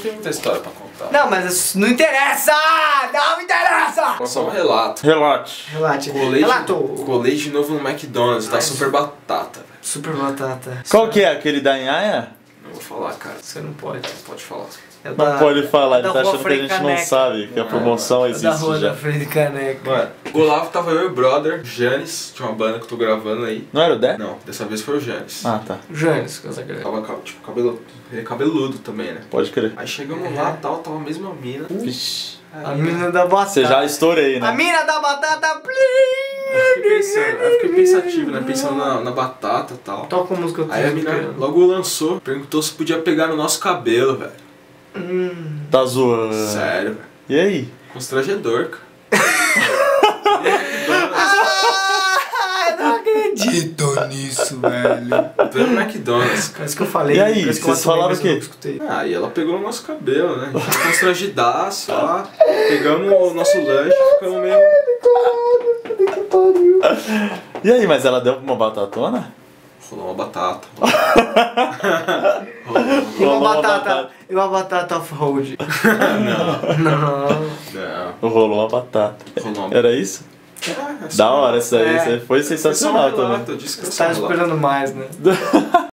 tem muita história pra contar. Não, mas não interessa! Não me interessa! Só um relato. Relate. Relate. Colei colei de novo no McDonald's, tá super batata, velho. Super batata. Qual que é? Aquele da Nhaia? Não vou falar, cara. Você não pode. Pode falar. É Não da- pode falar, é ele da tá Rua achando que a Frei gente não Caneca. sabe que a promoção É da existe rua já. da Frei Caneca. Mano, o Olavo tava eu e o brother, Janis, tinha uma banda que eu tô gravando aí. Não era o Dé? Não, dessa vez foi o Janis. Ah, tá. Janis, coisa grande. Tava, tipo, cabelo... Ele é cabeludo também, né? Pode crer. Aí chegamos lá, tal, tava a mesma mina. Vixe. A mina da batata. Você já estourei, A né? mina da batata, Eu fiquei pensativo, né? Pensando na batata e tal. Toca a música que eu Aí a tô mina esperando. logo lançou, perguntou se podia pegar no nosso cabelo, velho. Tá zoando. Sério, velho. E aí? Constrangedor, cara. Ah, eu não acredito nisso, velho. Pelo McDonald's, cara. Parece que eu falei. E aí, parece que eu vocês falaram mas o quê? eu não escutei. Ah, e ela pegou no nosso cabelo, né? A gente constrangidaço lá. Pegamos o nosso lanche, ficamos meio... E aí, mas ela deu uma batatona? Rolou uma batata. E uma Rolou uma batata. E uma batata off-road. Não, Não. não. Rolou uma batata. Rolou uma... Era isso? É Da hora, isso aí É. isso aí foi sensacional também. Eu disse que Você tá esperando mais, né?